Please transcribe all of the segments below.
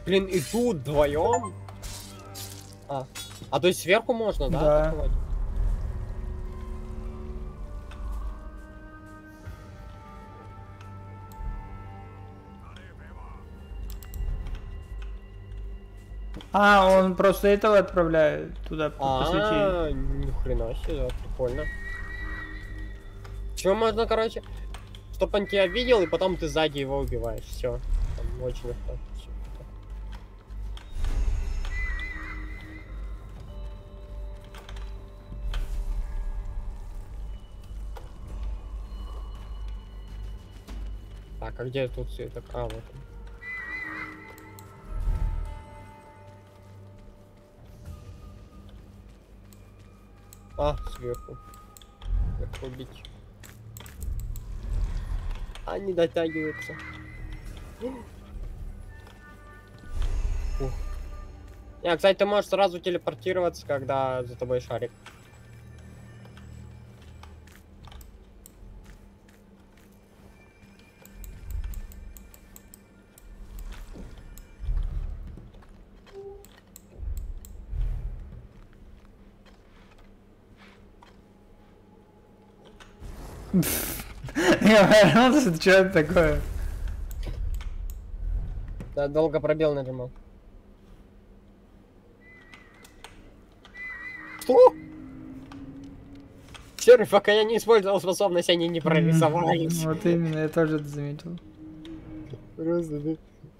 Блин, и тут вдвоем. А то есть сверху можно, да? Да. Атаковать? Он просто этого отправляет туда посветить. Ни хрена себе, да, прикольно. Чего можно, короче, чтоб он тебя видел, и потом ты сзади его убиваешь. Все. Очень легко. Всё. Так, а где тут все это? Вот он. Сверху. Сверху убить. Не дотягиваются. Ух. Кстати, ты можешь сразу телепортироваться, когда за тобой шарик. Я вернулся, что это такое? Да, долго пробел нажимал. Что? Серый, пока я не использовал способность, они не прорисовались. Вот именно, я тоже это заметил. Просто, да.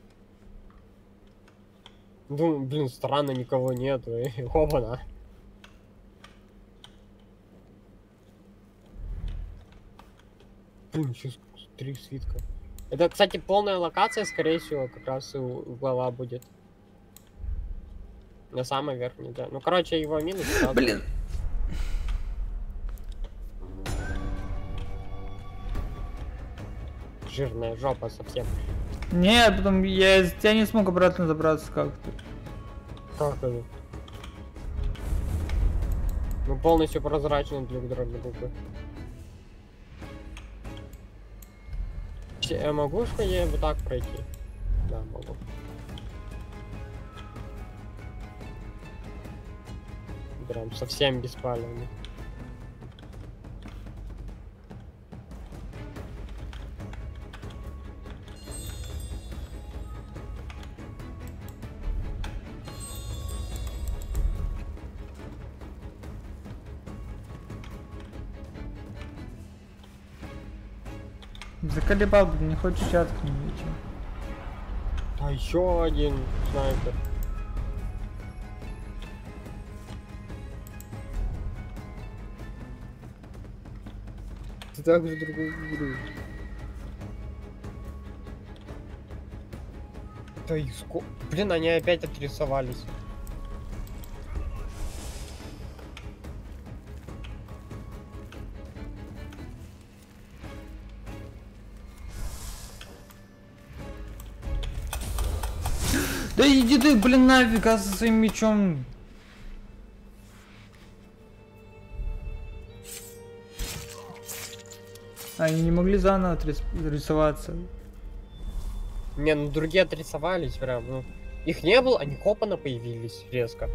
Думаю, блин, странно, никого нету. Опа-на. Блин, сейчас 3 свитка. Это, кстати, полная локация, скорее всего, как раз и угловая будет. На самый верхний, да. Ну, короче, его минус. Блин. Жирная жопа совсем. Нет, потом я не смог обратно забраться как-то. Как это? Мы полностью прозрачны друг для друга. Я могу, что я вот так пройти? Да, могу. Прям совсем беспалевный. Заколебал, блин, не хочешь чат к ним идти. А еще один снайпер. Ты так же другую игру. Да и сколько... Блин, они опять отрисовались. Да иди ты, блин, нафиг, со своим мечом. Они не могли заново рисоваться. Не, ну другие отрисовались прям, ну. Их не было, они хопано появились резко.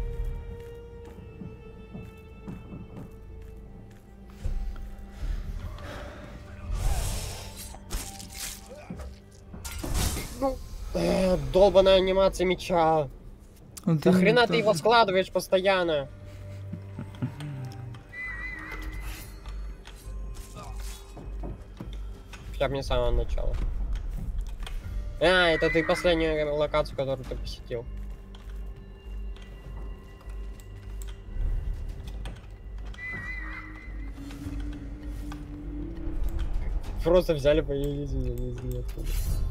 Ну, долбаная анимация меча. Нахрена ты его складываешь постоянно? Хотя бы не с самого начала. Это ты последнюю локацию, которую ты посетил. Просто взяли, появились из отсюда.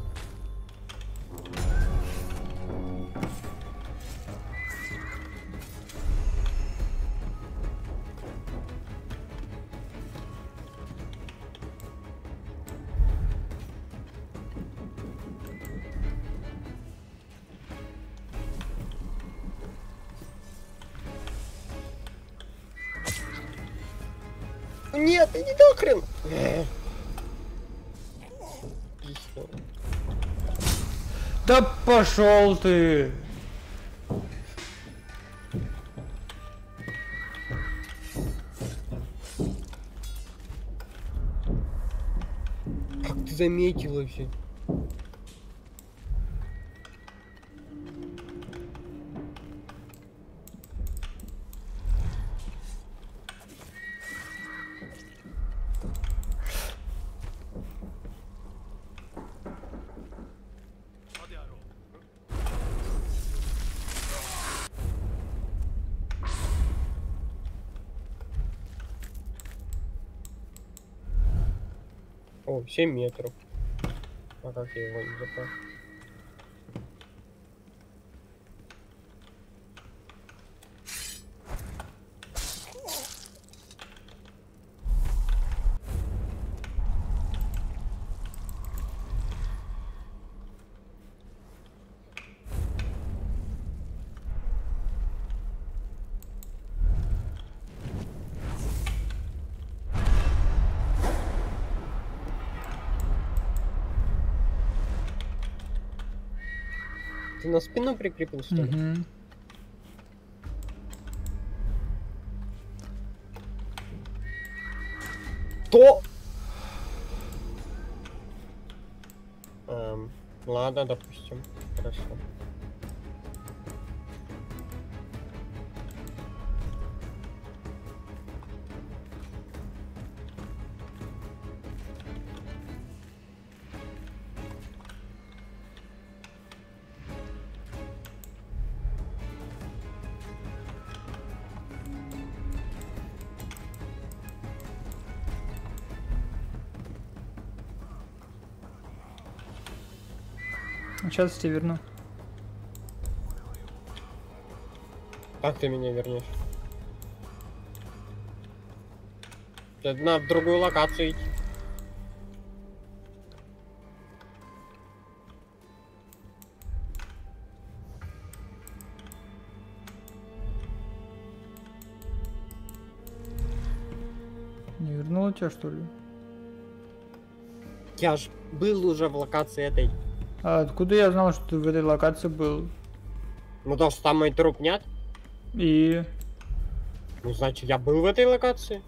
Нет, иди нахрен! Да пошел ты! Как ты заметил вообще? О, 7 метров. А как я его не запал? Ты на спину прикрепил, что ли? Мгм. То! Ладно, допустим. Хорошо. Сейчас тебе верну. Как ты меня вернешь? Тебе надо в другую локацию идти. Не вернула тебя, что ли? Я ж был уже в локации этой. А откуда я знал, что ты в этой локации был? Ну то, что там мой труп нет. И... Ну, значит, я был в этой локации.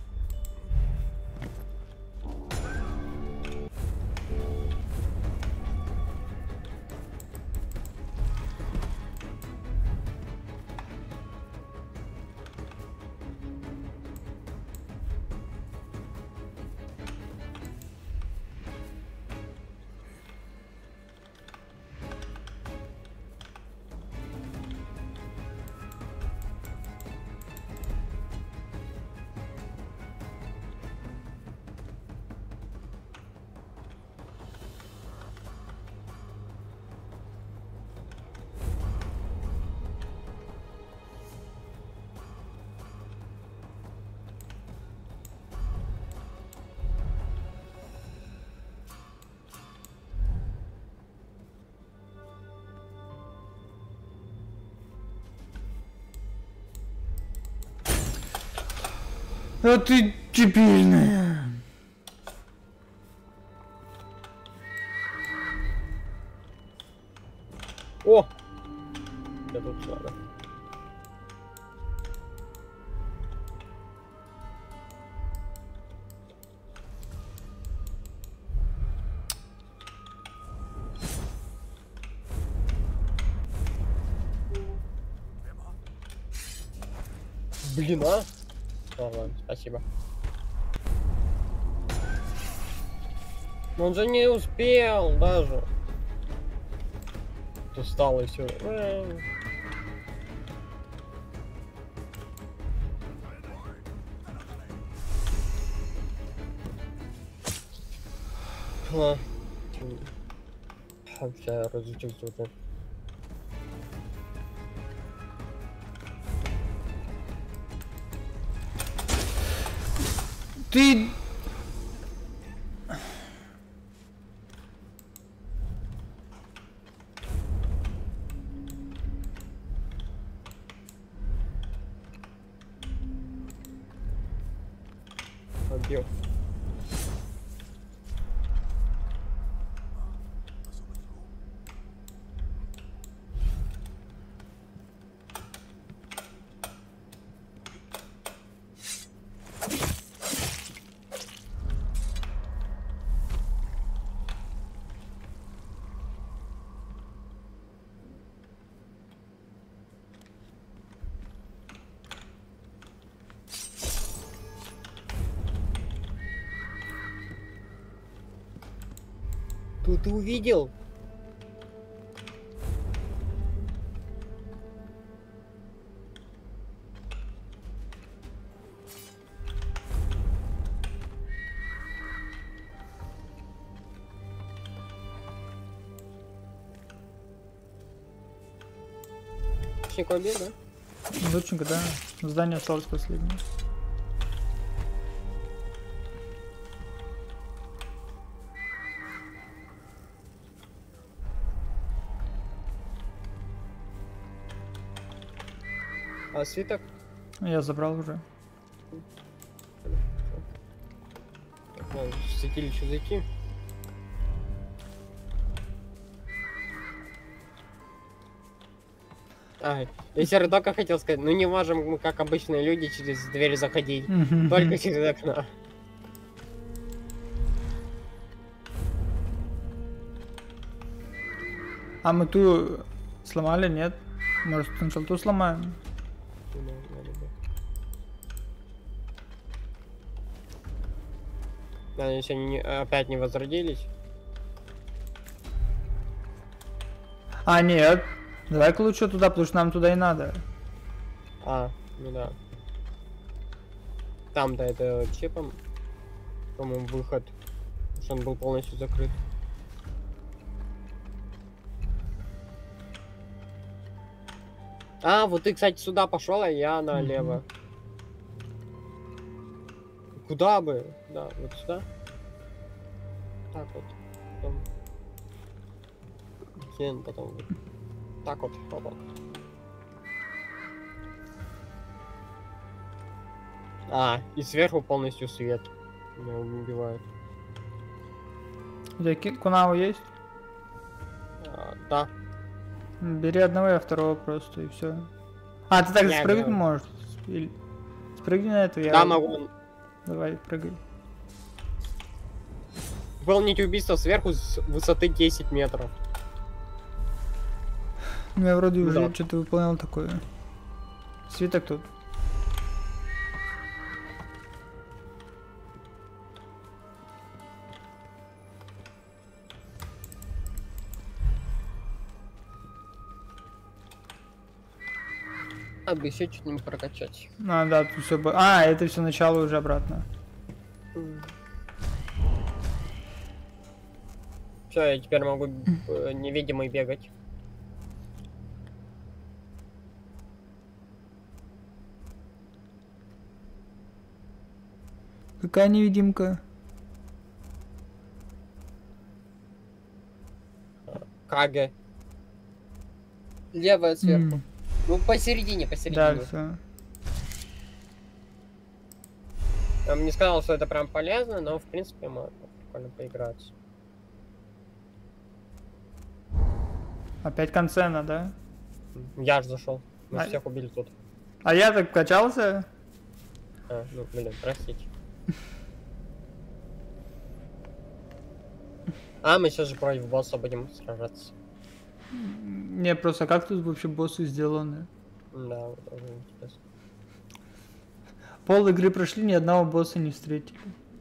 А ты дебильная. О! Я тут надо. Блин, а? Ладно, спасибо. Но он же не успел даже. Устал и все. Вообще разучился уже. Ты... Побил. ты увидел? Обед, да? Лучненько, да. Здание осталось последнее. А свиток? Я забрал уже. Так, ладно, в святилище зайти. А, я себе только хотел сказать, ну не можем мы, как обычные люди, через дверь заходить. Только через окно. А мы ту сломали, нет? Может, сначала ту сломаем? Да, если они опять не возродились. А, нет. Давай-ка лучше туда, потому что нам туда и надо. А, ну да. Там-то это чипом, по-моему, выход. Потому что он был полностью закрыт. А, вот ты, кстати, сюда пошел, а я налево. Куда бы? Да, вот сюда. Так вот. Потом. Кен, потом. Вот. Так вот. Опа. А, и сверху полностью свет. Меня убивает. У тебя кунау есть? А, да. Бери одного, я второго просто, и все. А, ты так Я спрыгнуть говорю. можешь? Или... Спрыгни на эту, я... Да, могу. Давай, прыгай. Выполнить убийство сверху с высоты 10 метров. Я вроде уже Да. что-то выполнял такое. Свиток тут. Надо бы еще что-нибудь прокачать. А, да, тут все... А, это все начало уже обратно. Все, я теперь могу невидимый бегать. Какая невидимка? Каге. Левая сверху. М, Ну, посередине, Да, посередине. все. Я бы не сказал, что это прям полезно, но в принципе можно прикольно поиграть. Опять концена, да? Я ж зашел. Мы А- всех убили тут. А я так качался? А, ну, блин, простите. А, мы сейчас же против босса будем сражаться. Не, просто как тут вообще боссы сделаны? Да, вот тоже интересно. Пол игры прошли, ни одного босса не встретили.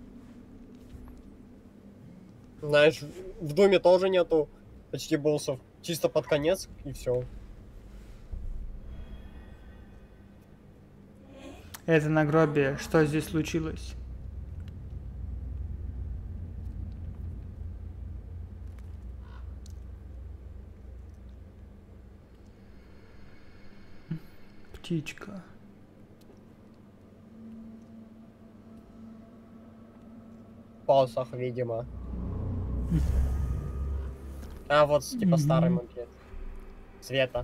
Знаешь, в доме тоже нету почти боссов. Чисто под конец и все. Это нагробие. Что здесь случилось? Птичка. Посох, видимо. А вот типа старый мопед. Цвета.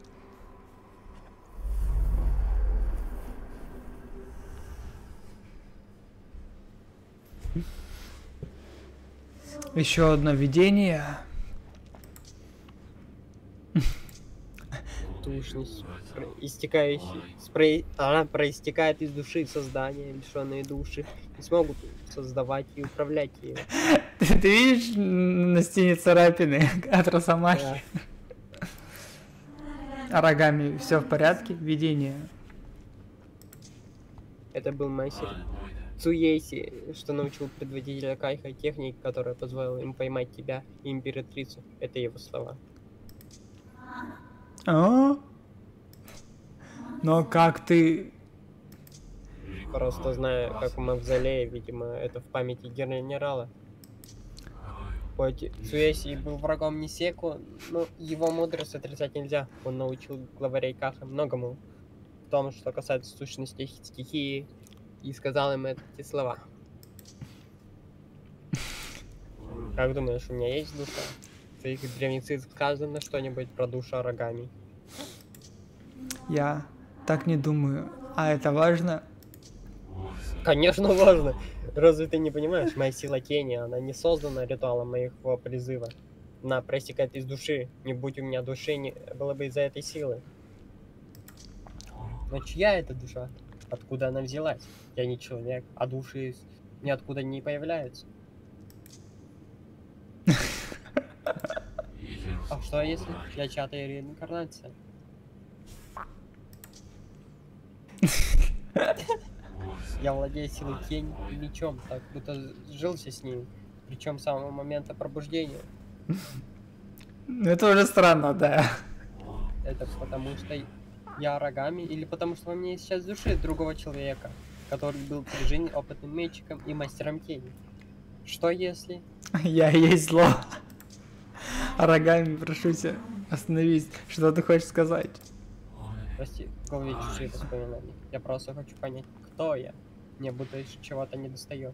Еще одно видение. Тушность. Истекающий. Спрей. Она проистекает из души создания. Лишенные души не смогут создавать и управлять ею. Ты видишь на стене царапины от росомахи? А рогами все в порядке? Видение. Это был мастер. Цуеси, что научил предводителя Кайха техник, которая позволила им поймать тебя и императрицу. Это его слова. А? Но как ты... Просто знаю, как в мавзолее, видимо, это в памяти генерала. Хоть Цуеси был врагом Нисеку, но его мудрость отрицать нельзя. Он научил главарей Каха многому в том, что касается сущности стихии, и сказал им эти слова. Как думаешь, у меня есть душа? В твоих древних цитах сказано что-нибудь про душу Арагами? Я так не думаю. А это важно? Конечно, важно. Разве ты не понимаешь? Моя сила тени, она не создана ритуалом моего призыва. Она проистекает из души. Не будь у меня души, не было бы из-за этой силы. Но чья это душа? Откуда она взялась? Я не человек, а души ниоткуда не появляются. А что если я чья-то реинкарнация? Я владею силой тени и мечом, так будто сжился с ним, причем с самого момента пробуждения. Это уже странно, да. Это потому что я Арагами или потому что во мне есть часть души другого человека, который был при жизни опытным метчиком и мастером тени? Что если... Я есть зло. Арагами, прошу тебя, остановись. Что ты хочешь сказать? Прости, в голове чужие воспоминания. Я просто хочу понять, кто я. Мне будто чего-то не достает.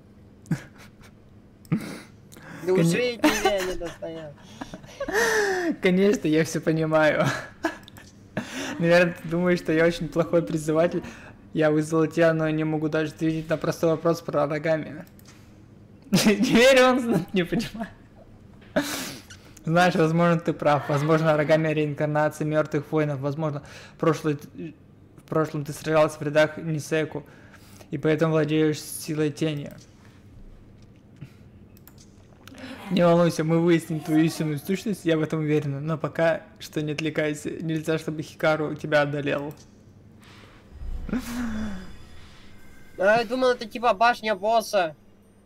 Души тебе не достает. Конечно, я все понимаю. Наверное, ты думаешь, что я очень плохой призыватель. Я вызвал тебя, но не могу даже ответить на простой вопрос про Арагами. Теперь он не понимает. Знаешь, возможно, ты прав. Возможно, Арагами реинкарнация мертвых воинов. Возможно, в прошлом ты сражался в рядах Нисеку, и поэтому владеешь силой тени. Не волнуйся, мы выясним твою истинную сущность, я в этом уверена. Но пока что не отвлекайся. Нельзя, чтобы Хикару тебя одолел. А, я думал, это типа башня босса.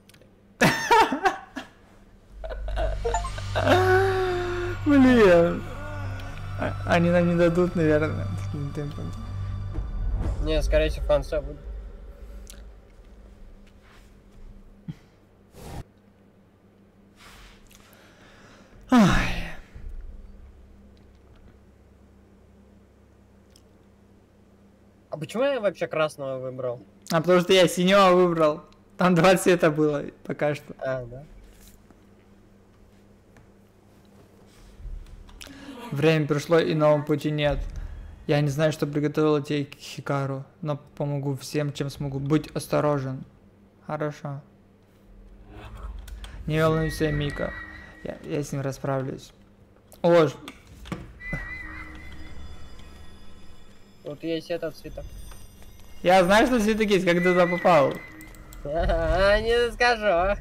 Блин. Они нам не дадут, наверное, таким темпом. Не, скорее всего, в конце будет. Ай. А почему я вообще красного выбрал? А потому что я синего выбрал. Там 2 цвета было пока что. А, да. Время пришло и нового пути нет. Я не знаю, что приготовила тебе Хикару, но помогу всем, чем смогу. Будь осторожен. Хорошо. Не волнуйся, Мика. Я с ним расправлюсь. О, Тут есть этот цветок. я знаю, что цветок есть, как ты туда попал. Не скажу.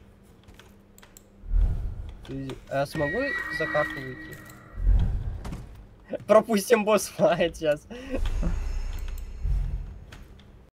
А смогу за карту выйти? Пропустим босс файт сейчас.